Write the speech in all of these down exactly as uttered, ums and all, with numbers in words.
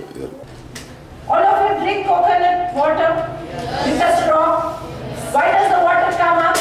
All of you drink coconut water with a straw. Why does the water come up?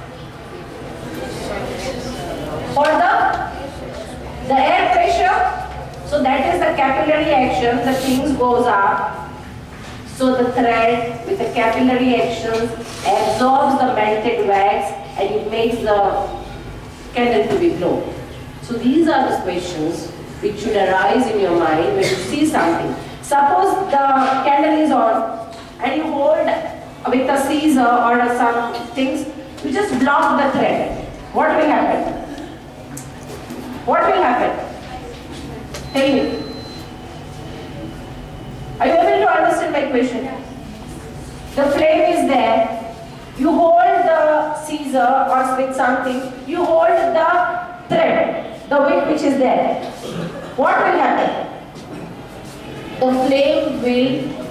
For the, the air pressure. So that is the capillary action. The things goes up. So the thread with the capillary actions absorbs the melted wax and it makes the candle to be blown. So these are the questions which should arise in your mind when you see something. Suppose the candle is on and you hold with a scissor or some things, you just block the thread. What will happen? What will happen? Tell me. Are you able to understand my question? The flame is there. You hold the scissor or with something, you hold the thread, the wick which is there. What will happen? The flame will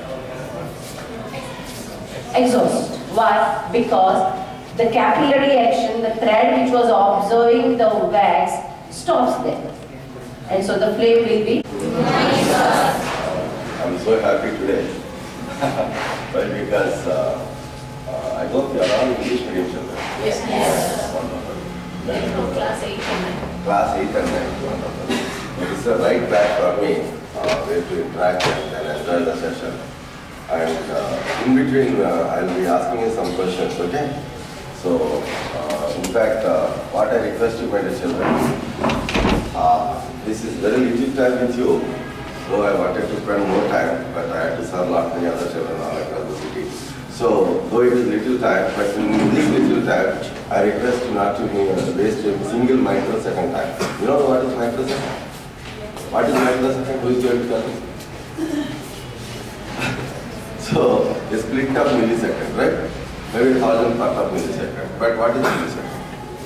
exhaust. Why? Because the capillary action, the thread which was absorbing the wax, stops there. And so the flame will be. I'm so happy today. Why? Because uh, uh, I hope you are all English medium children. Yes. Yes. Wonderful. Class eight and nine. Class eight and nine. Wonderful. It is the right track for me uh, where to interact and enjoy the session. And uh, in between, uh, I'll be asking you some questions, okay? So, uh, in fact, uh, what I request you, my dear children, uh, this is very little time with you. So I wanted to spend more time, but I had to serve a lot many other children all across the city. So, though it is little time, but in this little time, I request you not to waste a single microsecond time. You know what is microsecond? What is microsecond? Who is going to tell me? So, a split of millisecond, right? Maybe a thousand part of millisecond. But what is millisecond?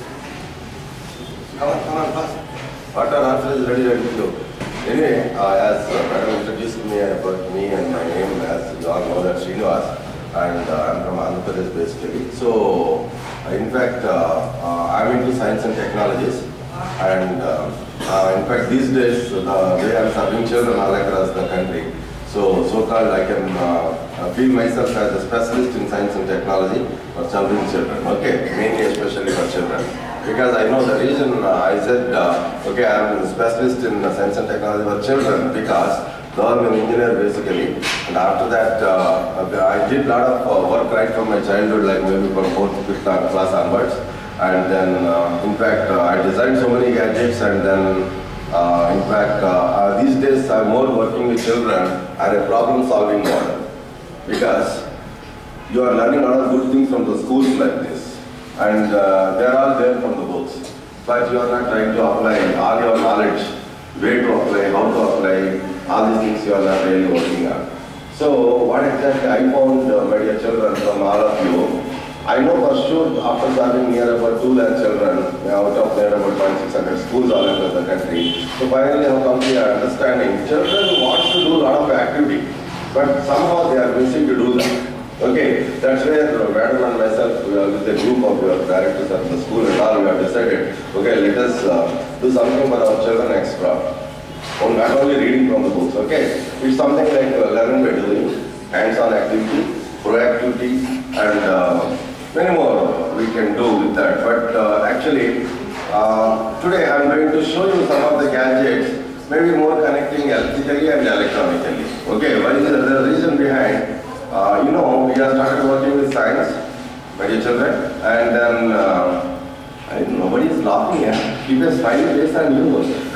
Come on, come on, fast. What are answers is ready, ready to go. Anyway, uh, as uh, Madam introduced me about me and my name, as you all know, that Srinivas, and uh, I'm from Andhra Pradesh basically. So, uh, in fact, uh, uh, I'm into science and technologies, and uh, uh, in fact, these days, the way I'm serving children all across the country, so so-called I can uh, feel myself as a specialist in science and technology for serving children. Okay, mainly especially for children. Because I know the reason uh, I said, uh, okay, I'm a specialist in uh, science and technology for children because though I'm an engineer basically, and after that uh, I did a lot of uh, work right from my childhood, like maybe from fourth to fifth class onwards. And then, uh, in fact, uh, I designed so many gadgets, and then, uh, in fact, uh, uh, these days I'm more working with children as a problem-solving model. Because you are learning a lot of good things from the schools like this. And uh, they are all there from the books. But you are not trying to apply all your knowledge, where to apply, how to apply, all these things you are not really working on. So what exactly I found, uh, my dear children, from all of you, I know for sure after serving near about two lakh children, out of there about six hundred schools all across the country. So finally I have come to your understanding, children want to do a lot of activity, but somehow they are missing to do that. Okay, that's where Madam and myself, we are with the group of your directors at the school and all, we have decided, okay, let us uh, do something for our children extra. Or not only reading from the books, okay? It's something like uh, learn by doing, hands-on activity, proactivity, and uh, many more we can do with that. But uh, actually, uh, today I'm going to show you some of the gadgets, maybe more connecting electrically and electronically. Okay, what is the, the reason behind? Uh, you know, we have started working with science, my dear children, and then uh, I, nobody is laughing here. Keep a smiley face on you.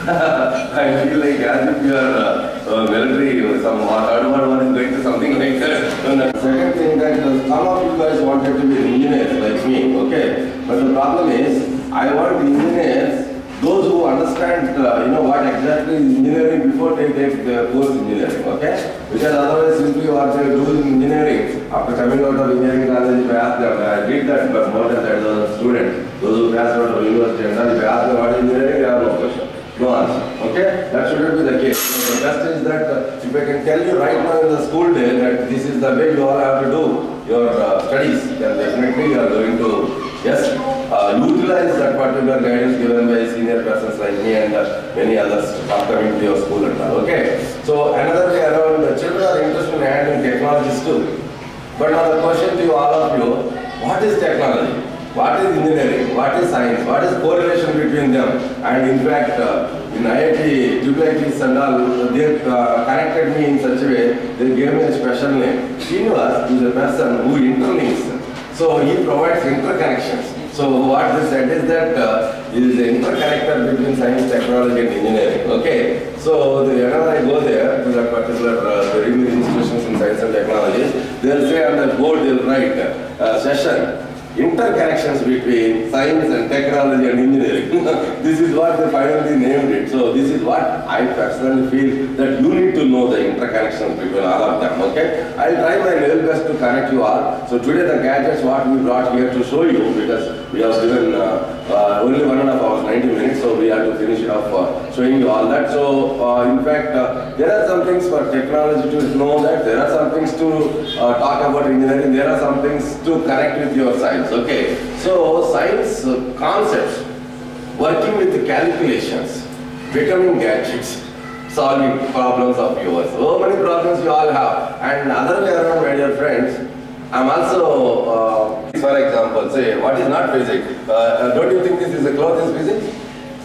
I feel like as if you are uh, uh, military or some third one is going to something like that. And the second thing that uh, some of you guys wanted to be engineers like me, okay? But the problem is, I want engineers, those who understand, uh, you know, what exactly is engineering before they take the course engineering, okay? Because otherwise simply what they do in engineering, after coming out of engineering college, if I ask them, I did that, but more than that, those students, those who passed out of university, and if I ask them what is engineering, they have no question, no answer, okay? That shouldn't be the case. So the best is that uh, if I can tell you right now in the school day that this is the way you all have to do your uh, studies, then definitely you are going to, yes, uh, utilize that particular guidance given by senior persons like me and uh, many others upcoming to your school and all, okay? So another way around, uh, understood. But now the question to you, all of you, what is technology? What is engineering? What is science? What is correlation between them? And in fact, uh, in I I T, triple I Ts and all, they uh, connected me in such a way, they gave me a special name. Srinivas is a person who interlinks. So he provides interconnections. So what they said is that uh, he is the interconnector between science, technology and engineering. Okay. So the, whenever I go there to that particular uh, the rigorous institutions in science and technology, they'll say on the board, they'll write uh, session, interconnections between science and technology and engineering. This is what they finally named it. So this is what I personally feel that you need to know the interconnections between all of them. Okay? I'll try my level best to connect you all. So today the gadgets what we brought here to show you, because we have given uh, uh, only one and a half hours, ninety minutes, so we have to finish it off uh, showing you all that. So uh, in fact, uh, there are some things for technology to know that, there are some things to uh, talk about engineering, there are some things to connect with your science. Okay, so science uh, concepts, working with the calculations, becoming gadgets, solving problems of yours. So many problems you all have. And other way around, my dear friends, I'm also, uh, for example, say, what is not physics? Uh, uh, don't you think this is a cloth is physics?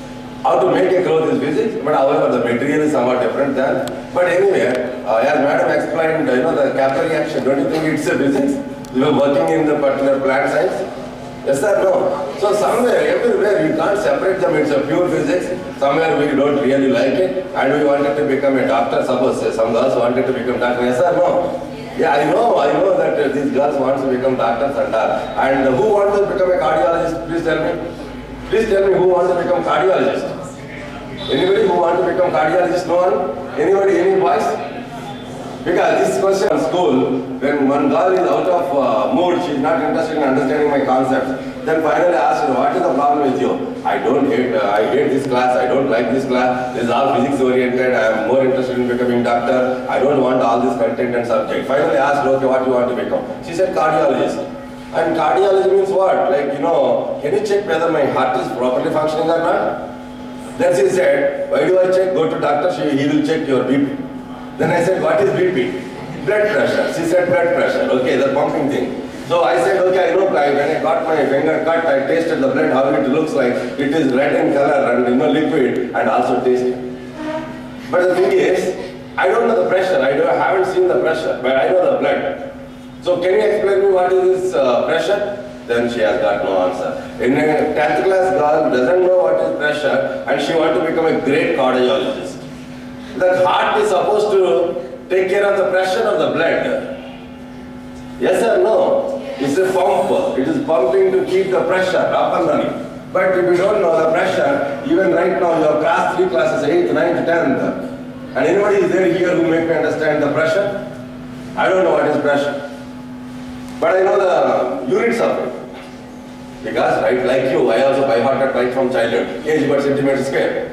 How to make a cloth is physics, but however the material is somewhat different than. But anyway, uh, as madam explained, you know, the capillary action, don't you think it's a physics? You are working in the particular plant science? Yes or no? So somewhere, everywhere, you can't separate them. It's a pure physics. Somewhere we don't really like it, and we wanted to become a doctor. Suppose say, some girls wanted to become doctor. Yes or no? Yeah, I know, I know that uh, these girls want to become doctors and all. And uh, who wants to become a cardiologist? Please tell me. Please tell me who wants to become cardiologist. Anybody who wants to become cardiologist? No one? Anybody? Any voice? Because this question in school, when one girl is out of uh, mood, she is not interested in understanding my concepts, then finally ask her, what is the problem with you? I don't hate, uh, I hate this class, I don't like this class, this is all physics oriented, I am more interested in becoming doctor, I don't want all this content and subject. Finally asked her, okay, what do you want to become? She said cardiologist. And cardiology means what? Like, you know, can you check whether my heart is properly functioning or not? Then she said, why do I check? Go to doctor, she, he will check your B P. Then I said, what is B P? Blood pressure. She said blood pressure. Okay, the pumping thing. So I said, okay, I know, when I got my finger cut, I tasted the blood, how it looks like. It is red in color and, you know, liquid, and also tasty. But the thing is, I don't know the pressure. I, don't, I haven't seen the pressure, but I know the blood. So can you explain me what is this uh, pressure? Then she has got no answer. In a tenth class girl doesn't know what is pressure, and she wants to become a great cardiologist. The heart is supposed to take care of the pressure of the blood. Yes or no? It's a pump. It is pumping to keep the pressure up and running. But if you don't know the pressure, even right now you have class three classes, eighth, ninth, tenth. And anybody is there here who make me understand the pressure? I don't know what is pressure. But I know the units of it. Because, right, like you, I also by heart right from childhood, kg per centimeter square.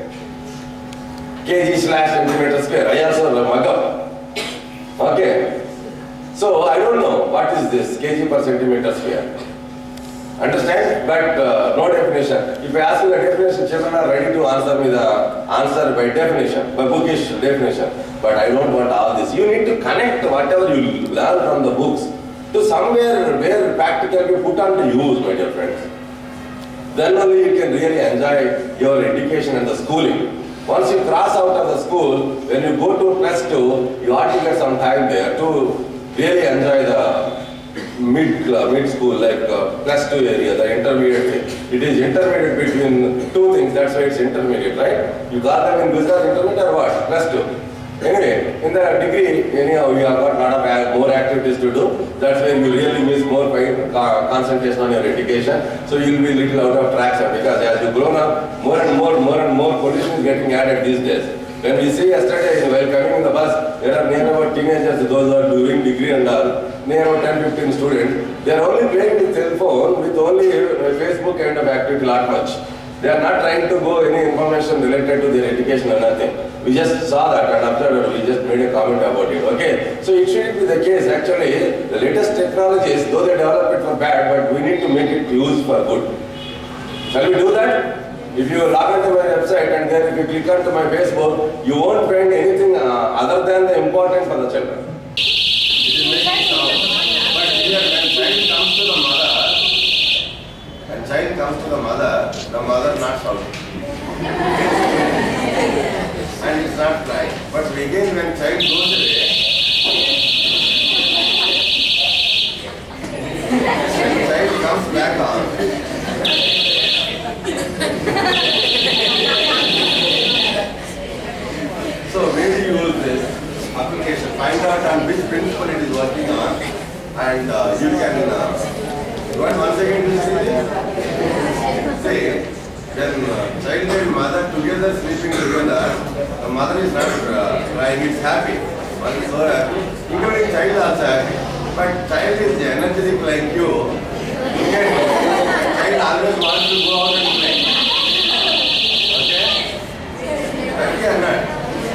Kg slash centimeter square. I also mug up. Okay. So I don't know what is this kg per centimeter square. Understand? But uh, no definition. If I ask you the definition, children are ready to answer me the answer by definition, by bookish definition. But I don't want all this. You need to connect whatever you learn from the books to somewhere where practically put on to use, my dear friends. Then only you can really enjoy your education and the schooling. Once you cross out of the school, when you go to plus two, you ought to get some time there to really enjoy the mid uh, mid school, like uh, plus two area, the intermediate thing. It is intermediate between two things, that's why it's intermediate, right? You got them in Gujarat intermediate or what? Plus two. Anyway, in the degree, anyhow, you have got a lot of more activities to do. That's where you really miss more concentration on your education. So you will be little out of traction, because as you grow up, more and more, more and more pollution is getting added these days. When we see yesterday, while coming in the bus, there are near about teenagers, those who are doing degree and all, near about ten, fifteen students. They are only playing with cell phone with only Facebook kind of activity, not much. They are not trying to go any information related to their education or nothing. We just saw that and observed it. We just made a comment about it. Okay. So it shouldn't be the case. Actually, the latest technologies, though they develop it for bad, but we need to make it used for good. Shall we do that? If you log into my website and then if you click onto my Facebook, you won't find anything uh, other than the important for the children. It is Similarly, when child goes away, when child comes back on, so maybe use this application, find out on which principle it is working on, and uh, you can, uh, you want once again to see this? Say, when uh, child and mother together sleeping together, the mother is not uh, crying, it's happy. Mother is so happy, including child also happy. But child is energetic like you, you can, child always wants to go out and play. Okay? Happy or not?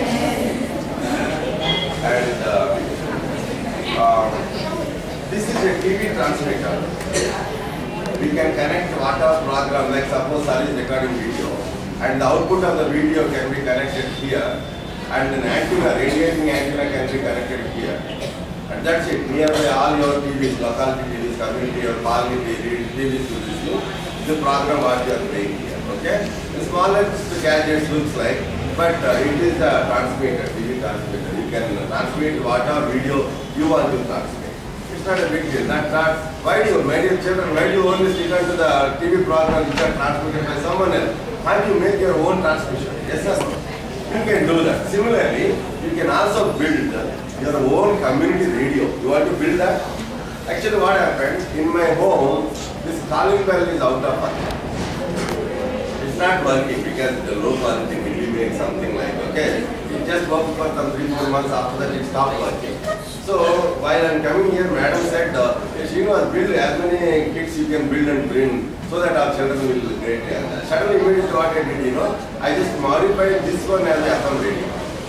And uh, uh, this is a T V transmitter. We can connect whatever program, like suppose Sir is recording video, and the output of the video can be connected here, and an antenna, radiating antenna can be connected here. And that's it. Nearby all your T Vs, locality T Vs, community or parliament T Vs to receive the program what you are playing here. Okay? The smallest gadgets looks like, but uh, it is a transmitter, T V transmitter. You can transmit whatever video you want to transmit. It's not a big deal. Not, not, why do you, my dear children, why do you only stick on to the T V program which are transmitted by someone else? Can't you make your own transmission? Yes or no? You can do that. Similarly, you can also build your own community radio. You want to build that? Actually, what happened, in my home, this calling bell is out of order. It's not working because the low quality millimeter something like, okay, it just worked for some three, four months, after that it stopped working. So, while I am coming here, madam said, uh, Srinivas, build as many kits you can build and bring so that our children will get it. Suddenly, immediately what I did, you know, I just modified this one as a F M radio.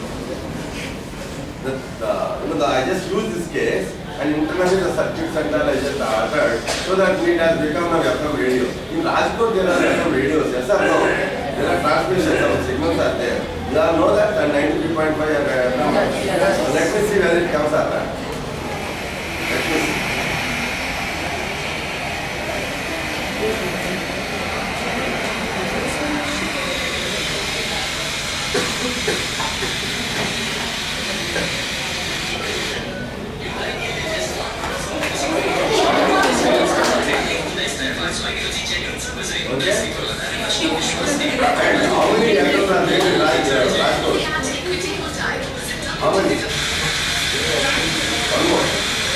The, the, you know, the, I just used this case and internally the circuits and all I just altered so that it has become an F M radio. In Rajkot there are F M radios, yes or no? There are transmissions of signals are there. You all know that and ninety-three point five are F M. Let me see where it comes up. Let me see. Okay? And how many actors are there in Rajkot? How many? One more.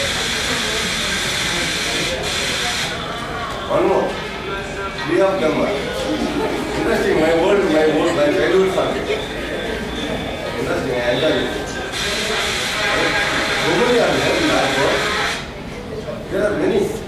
One more. Three of them are. Interesting, my old, my old, my childhood song. Interesting, I enjoy it. How many are there in Rajkot? There are many.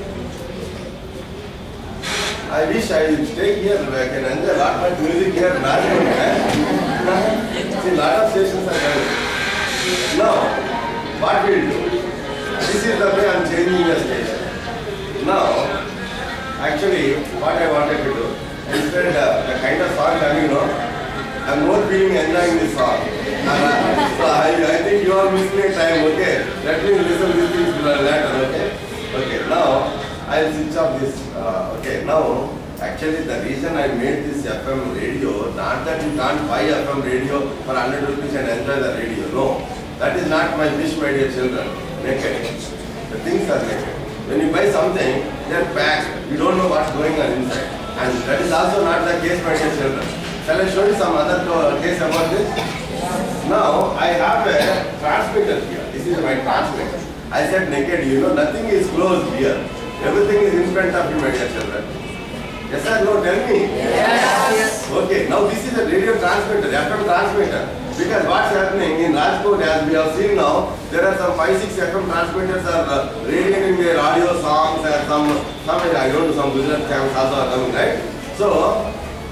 I wish I would stay here, I can enjoy a lot of music here in Rajkot. See, a lot of stations are coming. Now, what we will do? This is the way I am changing the station. Now, actually, what I wanted to do, instead uh, the kind of song coming, you know, I am more feeling enjoying this song. Uh, so I, I think you are missing a time, okay? Let me listen to these things later, okay? Okay, now, I will switch off this. Uh, okay, now, actually the reason I made this F M radio, not that you can't buy F M radio for one hundred rupees and enjoy the radio. No, that is not my wish, my dear children. Naked. The things are naked. When you buy something, they are packed. You don't know what's going on inside. And that is also not the case, my dear children. Shall I show you some other case about this? Now, I have a transmitter here. This is my transmitter. I said naked, you know, nothing is closed here. Everything is in front of you, my dear children. Yes or no? Tell me. Yes. Okay, now this is a radio transmitter, F M transmitter. Because what's happening in Rajkot, as we have seen now, there are some five, six F M transmitters are uh, radiating their audio songs and some, some I don't know, some Gujarat channels also are coming, right? So,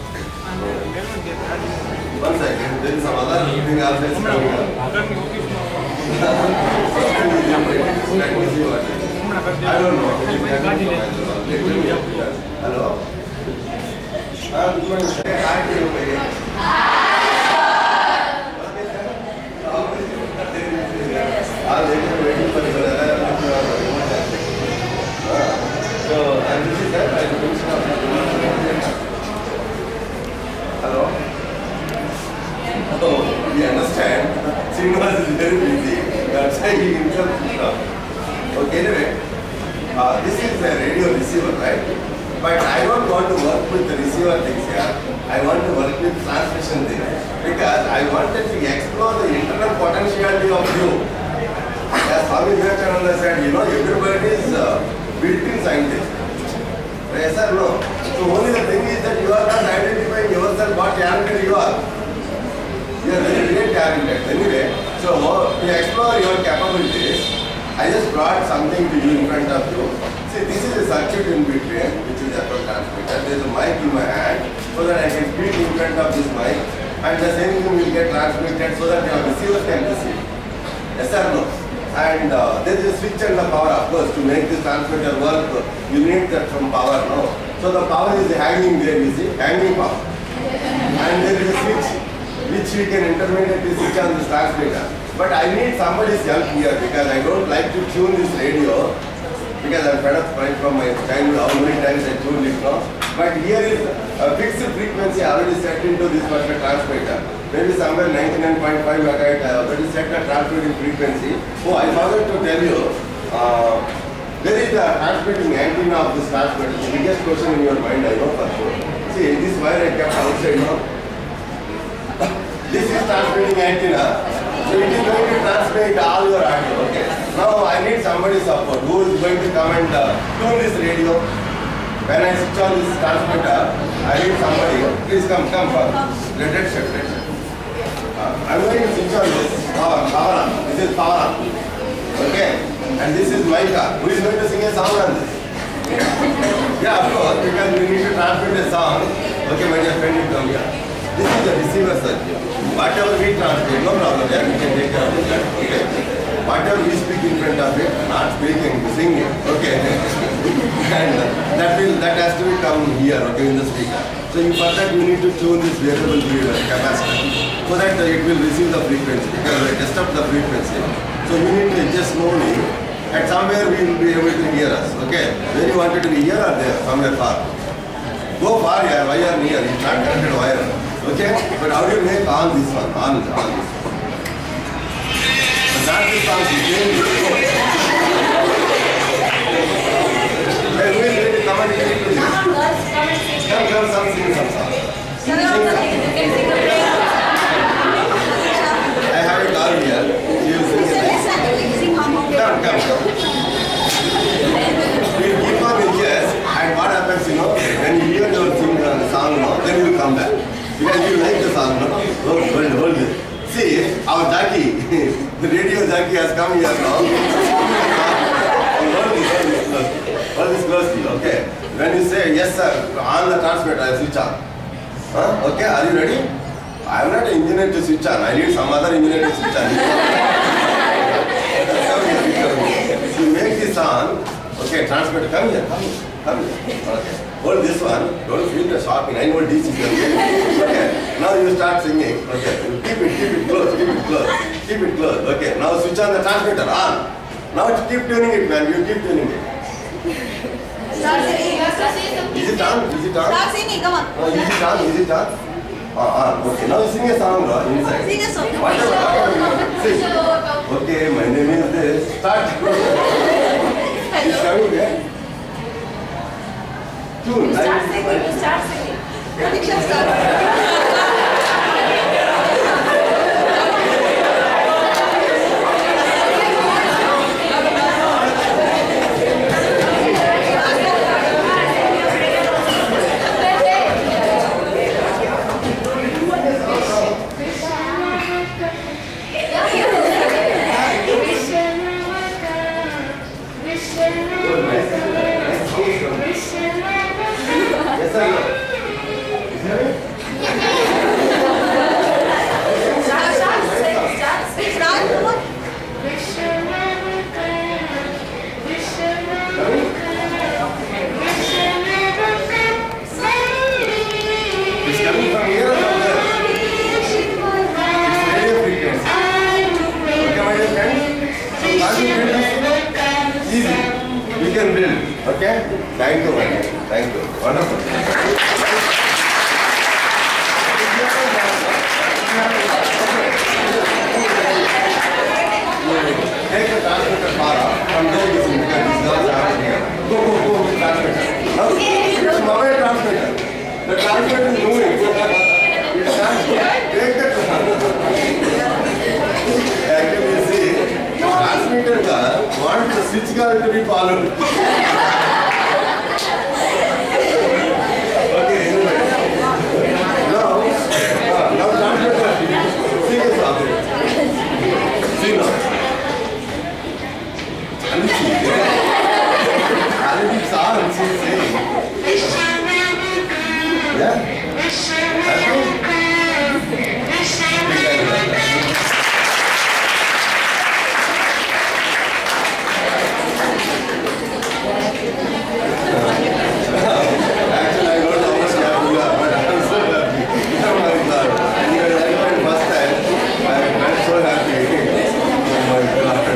one second, there is some other thing also is coming up. Let me see what it is. I don't know. Hello? Uh, good morning. Hi to you, my I'm waiting for you. So, and this is that. I don't know. Hello? Oh, we understand. See, Srinivas is very busy. That's why he himself switched off. Okay, anyway, uh, this is a radio receiver, right? But I don't want to work with the receiver things here. I want to work with transmission things. Because I wanted to explore the internal potentiality of you. As Swami Vivekananda said, you know, everybody is uh, built-in scientist. Yes or no? So only the thing is that you are not identifying yourself what talented you are. You are very, very talented. Anyway, so to explore your capabilities, I just brought something to you in front of you. See, this is a circuit in between, which is a transmitter. There is a mic in my hand, so that I can speak in front of this mic, and the same thing will get transmitted so that your receiver can receive. Yes or no? And uh, there is a switch and the power, of course, to make this transmitter work. You need that from power, no? So the power is hanging there, you see, hanging power. And there is a switch, which we can intermittently switch on this transmitter. But I need somebody's help here because I don't like to tune this radio because I'm fed up right from my childhood, how many times I tuned it, no? But here is a fixed frequency already set into this particular transmitter. Maybe somewhere ninety-nine point five megahertz I already set a transmitting frequency. Oh, I forgot to tell you, uh, there is a transmitting antenna of this transmitter. The biggest question in your mind, I know for sure. See, this wire I kept outside, no? This is transmitting antenna. So it is going to transmit all your audio, okay? Now I need somebody's support. Who is going to come and uh, tune this radio? When I switch on this transmitter, I need somebody. Please come, come first. Let it shift, let it shift. Uh, I'm going to switch on this. Power, power on. This is power on. Okay? And this is Micah. Who is going to sing a song on this? Yeah, of course, because we need to transmit a song. Okay, my dear friend, you come here. This is the receiver circuit. Whatever we transmit, no problem, yeah, we can take care of it. Okay. Whatever we speak in front of it, not speaking, singing, okay. And that will that has to be come here, okay, in the speaker. So for that you need to tune this variable capacitor so that it will receive the frequency because we disturb the frequency. So you need to adjust slowly and somewhere we will be able to hear us, okay. Where you wanted to be here or there, somewhere far. Go far here, wire near, it's not connected wire. Okay, but how do you make on this one? On, on this one. But not this song, you change it. Hey, who is going to come and get into this? Come, come, some sing some song. Sing some. I have a girl here. She will sing it. Come, come, come. We keep on in chairs, and what happens, you know, when you hear your sing the song, then you will come back. Because you like the song, no? Hold, hold, hold it. See, our jockey, the radio jockey has come here now. Hold this, hold this closely. Hold this closely, okay. When you say, yes sir, on the transmitter, I switch on. Huh? Okay, are you ready? I am not an engineer to switch on. I need some other engineer to switch on. You make this on. Okay, transmitter, come here, come here, come here. Okay. Hold this one, don't feel the shock in nine volt D C. Okay, now you start singing. Okay, keep it, keep it close, keep it close, keep it close. Okay, now switch on the transmitter, on. Now keep tuning it, man, you keep tuning it. Start singing, start singing. Is it on? Is it on? Start singing, come on. No, is it on? Is it on? Ah, on. Okay, now sing a song bro, inside. Sing a song. Whatever, whatever. Sing. Okay, my name is this. Start. He's coming there. Tune. Start singing, start singing. Prediction start. Okay? Thank you, man. Thank you. Wonderful. transmitter Para from there this is because these girls have it here. Go, go, go, transmitter. Now, it's mobile transmitter. The transmitter is moving. It can't take it. Actually, you see, the transmitter girl wants the switch girl to be followed. Okay, anyway. Now, uh, now transmitter. See this object. See now. And see, Already saw and she's saying. Yeah? That's good. Actually, I don't know how much happy you are, but I'm so happy. Oh my God. You are like my first time. I'm so happy. Oh my God.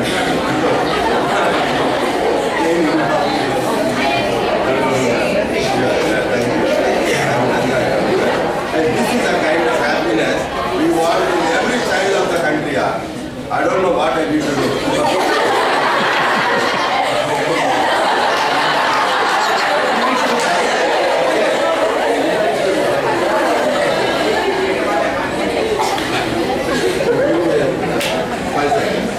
And this is a kind of happiness we want in every child of the country. I don't know what I need to do. Five seconds.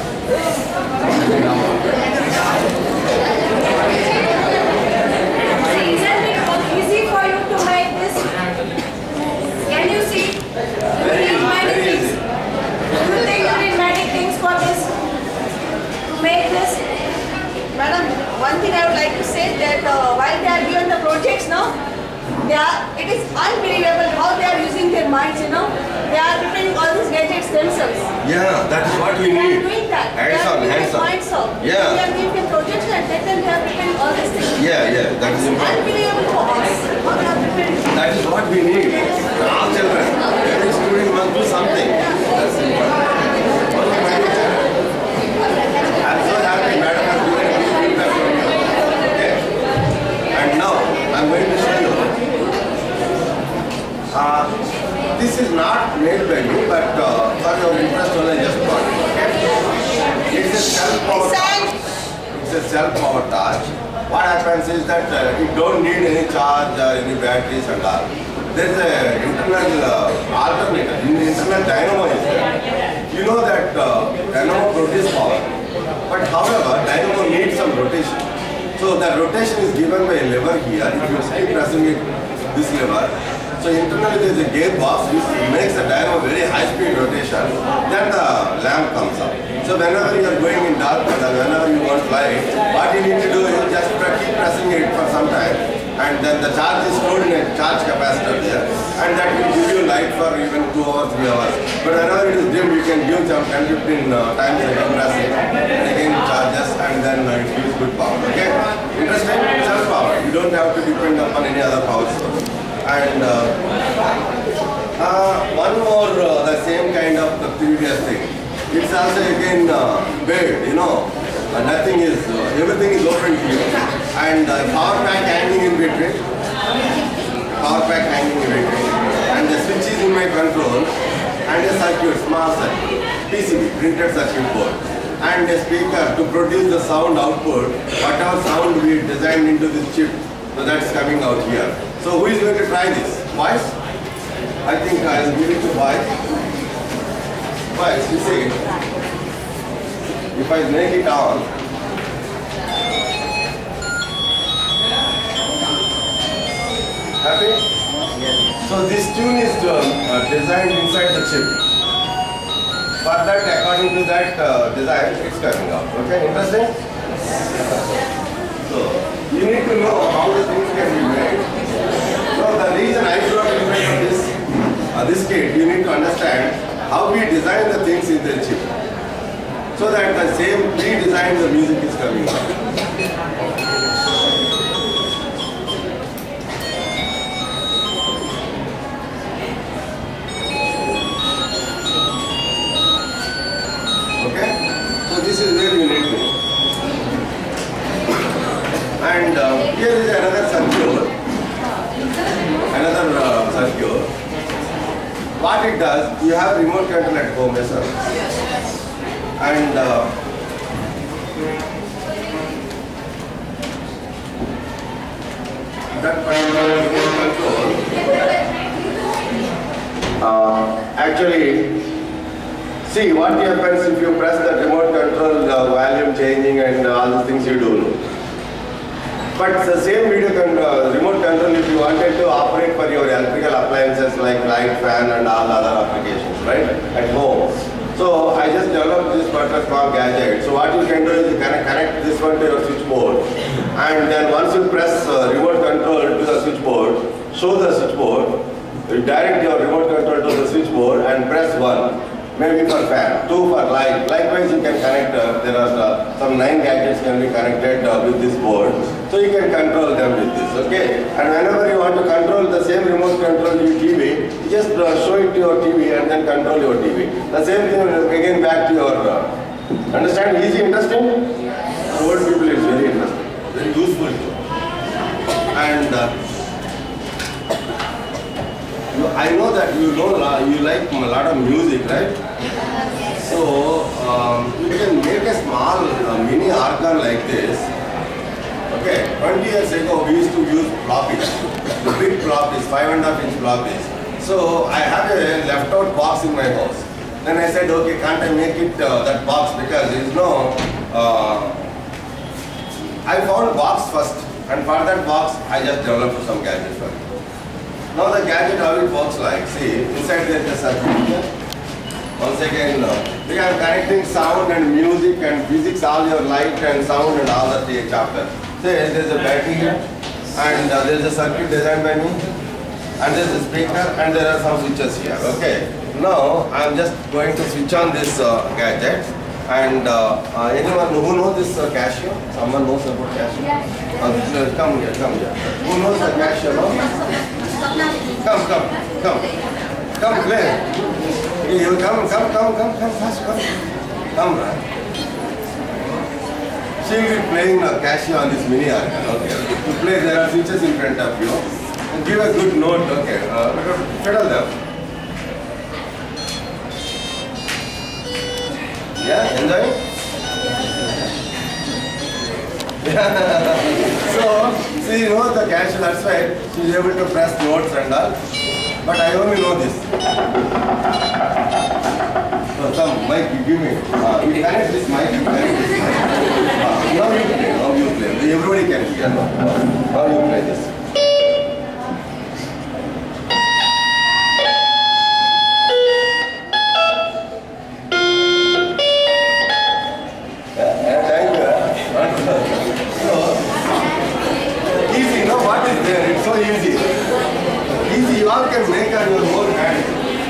Isn't it easy for you to make this? Can you see? Very You easy, need many very things. easy. Do you think you need many things for this? To make this? Madam, one thing I would like to say that uh, while they are given the projects now, they are, it is unbelievable how they are using their minds, you know. They are preparing all these gadgets themselves. Yeah, that is what we They are need. doing that. Hands they are on, doing hands their on. minds up. Yeah. We are giving them projects and then they are preparing all these things. Yeah, yeah, that is important. Unbelievable for us. How they are preparing. That is what we need. All children. Every student must do something. That's important. I'm so happy Madam has given a good feedback from you. Okay? And now, I'm going to show you. Uh, this is not made by me, but uh, for your interest only I just bought it. Okay? It's a self-powered torch. It's a self-powered torch. What happens is that uh, you don't need any charge or any batteries and all. There's an internal uh, alternator. In the internal dynamo is there. You know that uh, dynamo produces power. But however, dynamo needs some rotation. So the rotation is given by a lever here. If you keep pressing it, this lever. So internally there is a gearbox which makes the dynamo very high speed rotation. Then the lamp comes up. So whenever you are going in dark weather, whenever you want light, what you need to do is just keep pressing it for some time. And then the charge is stored in a charge capacitor there. And that will give you light for even two hours, three hours. But whenever it is dim, you can give some ten to fifteen uh, times again press it. And again it charges and then uh, it gives good power. Okay? Interesting? Self-power. You don't have to depend upon any other power source. And uh, uh, one more, uh, the same kind of the previous thing. It's also again uh, built, you know. Uh, nothing is, uh, everything is open to you. And uh, power pack hanging in between. Power pack hanging in between. And the switch is in my control. And a circuit, small circuit. P C B, printed circuit board. And a speaker to produce the sound output. Whatever sound we designed into this chip. So that's coming out here. So who is going to try this? Boys? I think I will give it to boys. Boys, you see. If I make it on, happy? Yes. So this tune is uh, designed inside the chip. For that, according to that uh, design, it's coming out. Okay, interesting? So you need to know how the things can be made. So the reason I brought you into this, uh, this kit, you need to understand how we design the things in the chip. So that the same pre-design the music is coming out. Okay? So this is where you need to. And uh, here is another circuit. Another uh, circuit. What it does, you have remote control at home, yes sir? And uh, See what happens if you press the remote control, uh, volume changing and uh, all the things you do. But it's the same video con uh, remote control if you wanted to operate for your electrical appliances like light, fan and all other applications, right, at home. So I just developed this particular small gadget. So what you can do is you can connect this one to your switchboard, and then once you press uh, remote control to the switchboard, show the switchboard, you direct your remote control to the switchboard and press one. Maybe for fan, two for light. Likewise, you can connect, uh, there are uh, some nine gadgets can be connected uh, with this board. So you can control them with this, okay? And whenever you want to control the same remote control your T V, you just uh, show it to your T V and then control your T V. The same thing again back to your, uh, understand, easy, interesting? For old people it's very interesting, very useful too. And uh, I know that you know you like a lot of music, right? So um, you can make a small uh, mini organ like this. Okay, twenty years ago we used to use floppies, the big floppies, five and a half inch floppies. So I have a left out box in my house. Then I said, okay, can't I make it uh, that box, because there is no. Uh, I found a box first, and for that box I just developed some gadgets for it. Now the gadget, how it works like, see, inside there is a circuit here. Once again, uh, we are connecting sound and music and physics, all your light and sound and all that chapter. See, there is a battery here, and uh, there is a circuit designed by me, and there is a speaker, and there are some switches here, okay. Now, I am just going to switch on this uh, gadget, and uh, uh, anyone who knows this uh, Casio? Someone knows about Casio? Yeah. Uh, come here, come here. Who knows the Casio, no? Come, come, come. Come, Claire. You come, come, come, come, come, fast, come. Come, right. She will be playing a Casio on this mini organ, okay. To play, there are switches in front of you. And give a good note, okay. Uh, fiddle them. Yeah, enjoy? So, see, you know the Casio, that's why she is able to press notes and all. But I only know this. So, some mic, you give me. Uh, you connect this mic, you connect this mic. Uh, now you play, now you play. Everybody can hear now. Now you play this. Easy. Easy, you all can make on your own hand.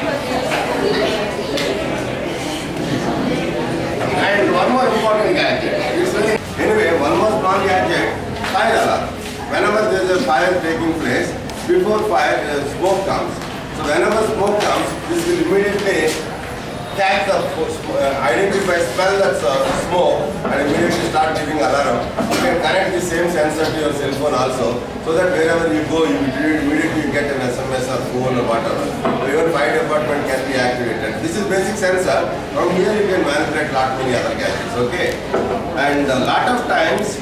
And one more important gadget. Anyway, one more small gadget, fire alarm. Whenever there is a fire taking place, before fire, uh, smoke comes. So whenever smoke comes, this will immediately catch the, uh, identify, smell that uh, smoke and immediately start giving alarm. You can connect the same sensor to your cell phone also, so that wherever you go, you immediately get an S M S or phone or whatever. Even fire department can be activated. This is basic sensor. From here you can manipulate lot many other gadgets, okay? And a lot of times,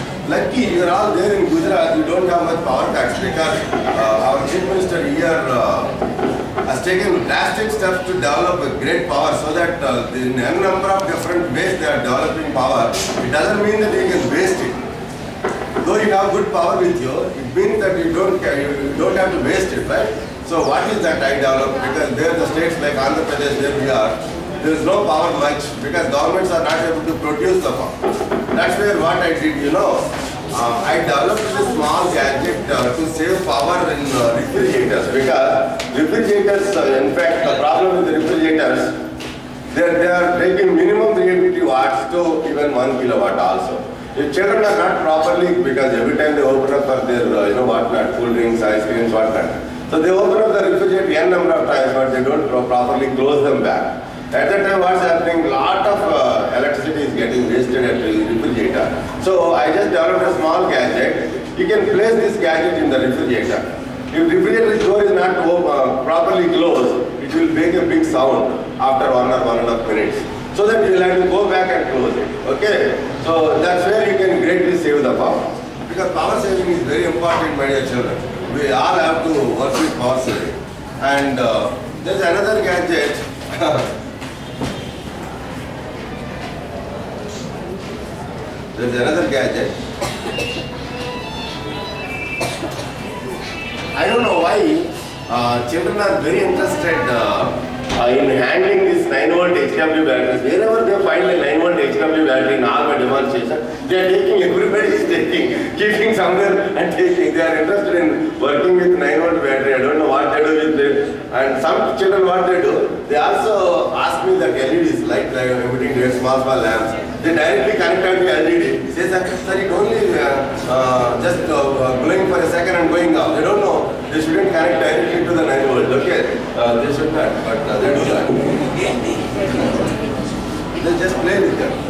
lucky you are all there in Gujarat, you don't have much power cuts, because uh, our Chief Minister here uh, has taken drastic steps to develop a great power, so that uh, in a number of different ways they are developing power. It doesn't mean that you can waste it. Though you have good power with you, it means that you don't, you don't have to waste it, right? So what is that I developed? Because there the states like Andhra Pradesh, there we are, there is no power much, because governments are not able to produce the power. That's where what I did, you know, uh, I developed this small gadget uh, to save power in uh, refrigerators, because refrigerators, uh, in fact, the problem with the refrigerators, they they are taking minimum three hundred fifty watts to even one kilowatt also. If children are not properly, because every time they open up for their, uh, you know, whatnot, cool drinks, ice creams, whatnot. So they open up the refrigerator n number of times, but they don't pro properly close them back. At that time, what's happening? Lot of uh, electricity is getting wasted at the refrigerator. So I just developed a small gadget. You can place this gadget in the refrigerator. If the refrigerator door is not uh, properly closed, it will make a big sound after one or one and a half minutes. So that you will have to go back and close it. Okay? So that's where you can greatly save the power. Because power saving is very important, my dear children. We all have to work with power saving. And uh, there's another gadget. There is another gadget. I don't know why uh, children are very interested uh, uh, in handling this nine volt H W batteries. Wherever they find a nine volt H W battery in arm demonstration, they are taking, everybody is taking, keeping somewhere and taking. They are interested in working with nine volt battery. I don't know what they do with it. And some children, what they do, they also ask me that L E Ds, like they are emitting their small, small lamps. They directly connect on the L E D. Say, sir, it only uh, uh, just uh, glowing for a second and going off. They don't know. They shouldn't connect directly to the nine volt. Okay, uh, they should not, but uh, they do that. They just play with them.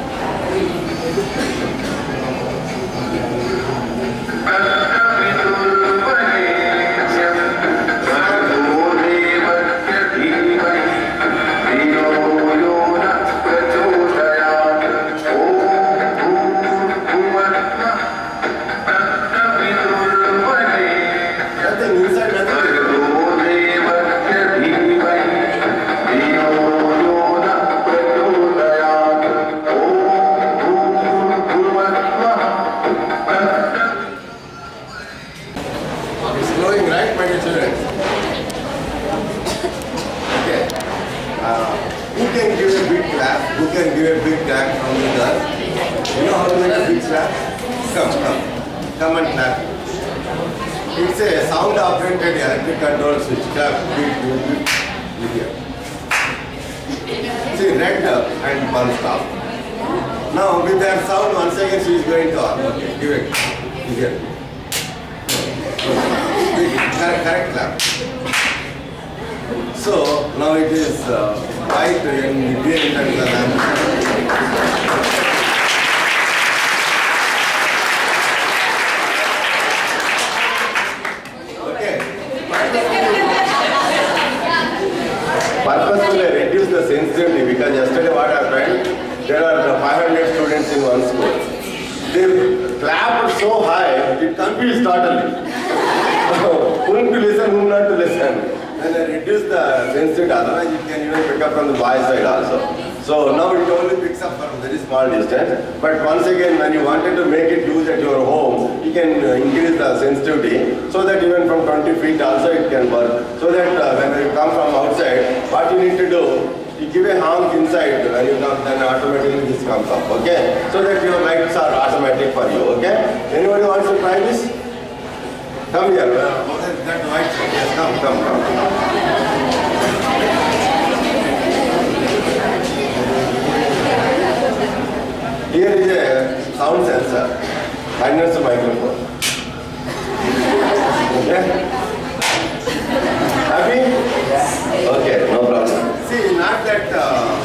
Come and clap. It's a sound operated electric control switch. Clap. See, red and one stop. Now with that sound, once again she is going to on. Okay, give it. Here. Correct, correct clap. So now it is uh, white and green and the lamp. Purposefully reduce the sensitivity because yesterday what happened, there are five hundred students in one school. They clapped so high, it confused totally. Whom to listen, whom not to listen. And they reduce the sensitivity, otherwise it can even pick up from the boy side also. So now it only picks up from a very small distance. But once again, when you wanted to make it use at your home, you can increase the sensitivity so that even from twenty feet also it can work. So that uh, when you come from outside, what you need to do, you give a honk inside when you come, then automatically this comes up, okay? So that your lights are automatic for you, okay? Anybody wants to try this? Come here. Uh, that white, yes, come, come, come. Here is a sound sensor, and it's a microphone. Okay? Happy? Okay, no problem. See, not that uh,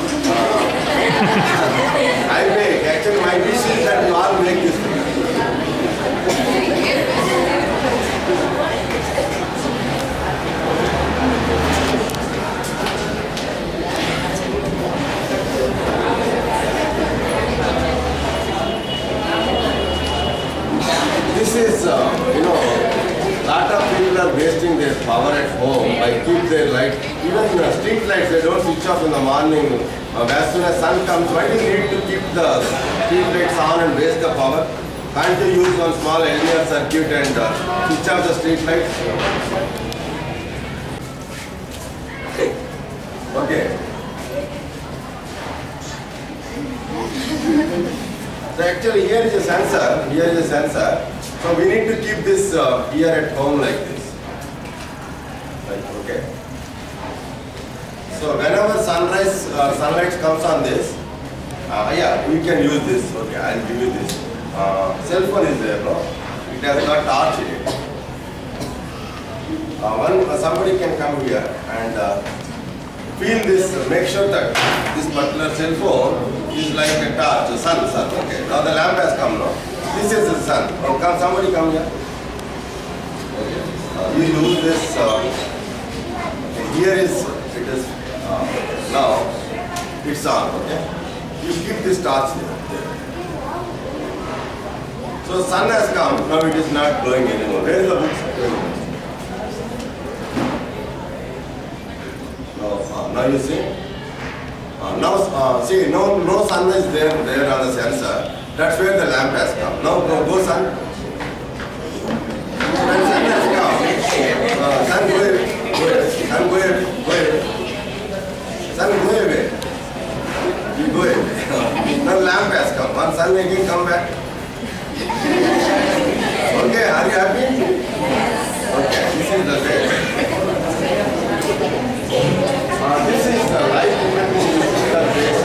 uh, I make. Actually, my wish is that you all make this thing. This is, uh, you know, lot of people are wasting their power at home by keep their light. Even uh, street lights, they don't switch off in the morning. Uh, as soon as sun comes, why do you need to keep the street lights on and waste the power? Can't you use one small linear circuit and uh, switch off the street lights? Okay. So actually here is a sensor, here is a sensor. So we need to keep this uh, here at home like this. Like, okay. So whenever sunrise, uh, sunlight comes on this, uh, yeah, we can use this. Okay, I'll give you this. Uh, cell phone is there, no? It has got torch in it. Uh, one, uh, somebody can come here and uh, feel this, uh, make sure that this particular cell phone is like a torch, a sun, sun. Okay, now the lamp has come now. This is the sun. Oh, come, somebody come here. Okay. Uh, you use this. Uh, okay. Here is, it is, uh, now, it's on, okay? You keep this torch there. there. So sun has come, now it is not glowing anymore. Where is the book? Now, uh, now you see? Uh, now, uh, see, no, no sun is there, there on the sensor. That's where the lamp has come. Now go, go sun. When sun has come, uh, sun go away, go away. Sun go away, go away. Sun go away. You go away. Now lamp has come. Once sun again come back. Okay, are you happy? Okay, this is the way. Uh, this is the light movement which you see the face.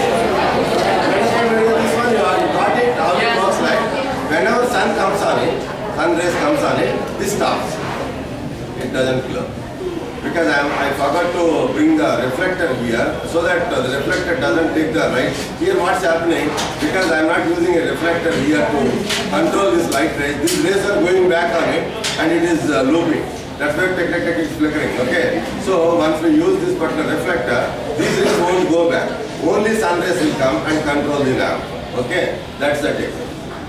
This one you are got it, how it works like whenever sun comes on it, sun rays comes on it, this stops. It doesn't glow. Because I, am, I forgot to bring the reflector here so that uh, the reflector doesn't take the light. Here what's happening, because I am not using a reflector here to control this light rays, these rays are going back on it and it is uh, looping. That's why tech tech tech is flickering, okay? So once we use this particular reflector, these rays won't go back. Only sun rays will come and control the lamp, okay? That's the technique.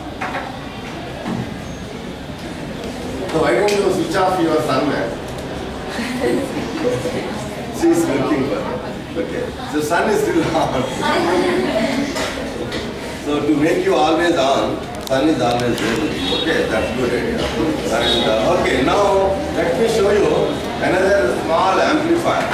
So why don't you switch off your sun lamp? She is looking for it. Okay. So sun is still on. So to make you always on, sun is always there. Okay, that's good idea. And uh, okay, now let me show you another small amplifier.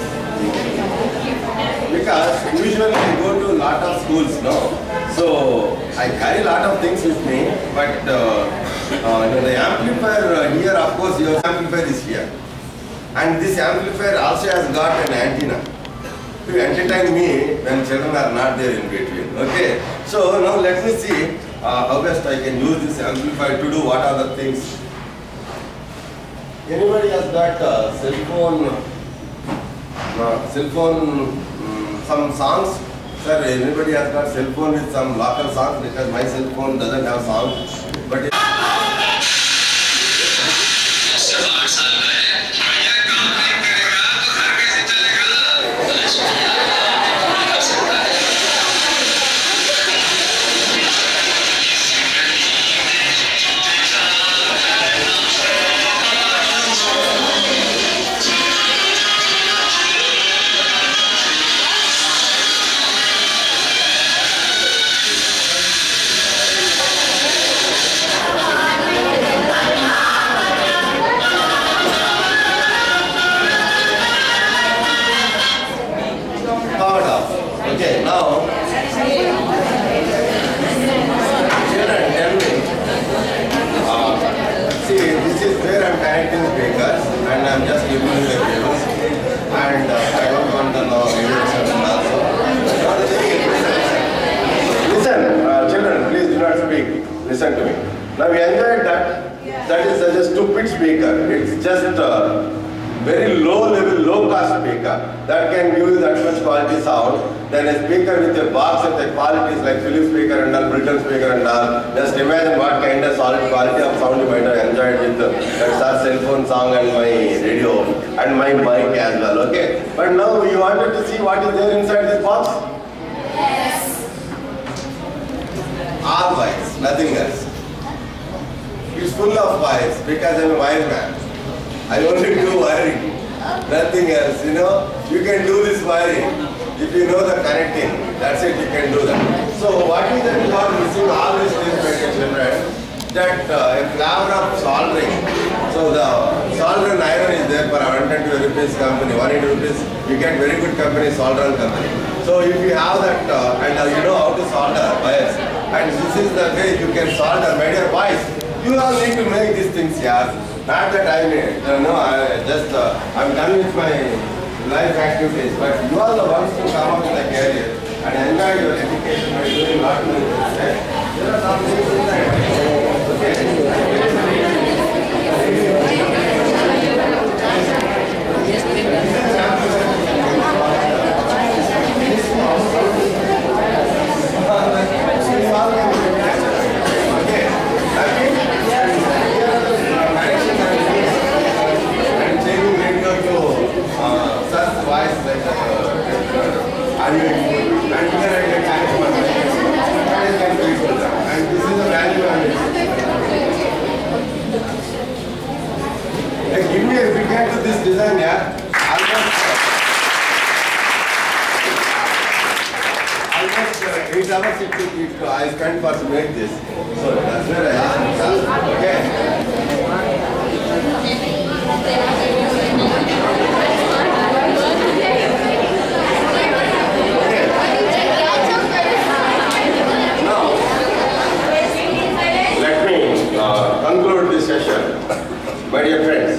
Because usually I go to a lot of schools now. So I carry a lot of things with me, but uh, uh, the amplifier uh, here, of course, your amplifier is here. And this amplifier also has got an antenna to entertain me when children are not there in between. Okay. So now let me see uh, how best I can use this amplifier to do what are the things. Anybody has got uh, cell phone, uh, cell phone, um, some songs? Sir, anybody has got cell phone with some local songs? Because my cell phone doesn't have songs. But listen to me. Now we enjoyed that. That is such a stupid speaker. It's just a very low level, low cost speaker that can give you that much quality sound. Then a speaker with a box with the qualities like Philips speaker and all, Britten speaker and all. Just imagine what kind of solid quality of sound you might have enjoyed with that cell phone song and my radio and my mic as well. Okay. But now you wanted to see what is there inside this box? Yes. All wires, nothing else. It's full of wires because I'm a wire man. I only do wiring, nothing else. You know, you can do this wiring if you know the connecting. That's it, you can do that. So what is that you are missing all these things, my dear children? That uh, a flavor of soldering. So the solder and iron is there for one hundred twenty rupees company, one hundred eighty rupees. You get very good company, solder and company. So if you have that uh, and uh, you know how to solder wires, and this is the way you can solder, my dear boys, you all need to make these things, yeah. Not that I made, uh, no, I just, uh, I'm done with my life activities, but you are the ones to come up with a career and enjoy your education by doing lot of things. Right? There are some things in that. Are you and you can stand for to make this. So that's where I asked. Okay. Now, let me uh, conclude this session. My dear friends,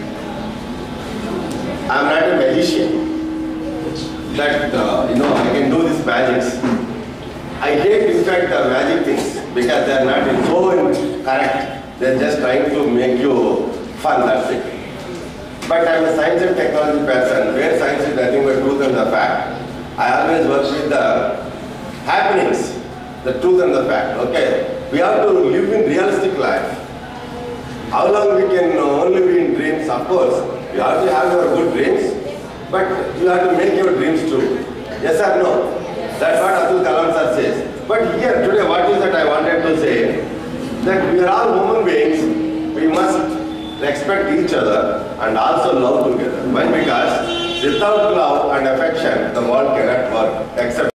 I am not a magician that uh, you know I can do these magics. I hate in fact the magic things because they are not so correct. They are just trying to make you fun, that's it. But I am a science and technology person where science is nothing but truth and the fact. I always work with the happenings, the truth and the fact, okay? We have to live in realistic life. How long we can only be in dreams? Of course, you have to have your good dreams, but you have to make your dreams true. Yes or no? That's what Abdul Kalam sir says. But here today, what is that I wanted to say? That we are all human beings. We must respect each other and also love together. Why? Because without love and affection, the world cannot work except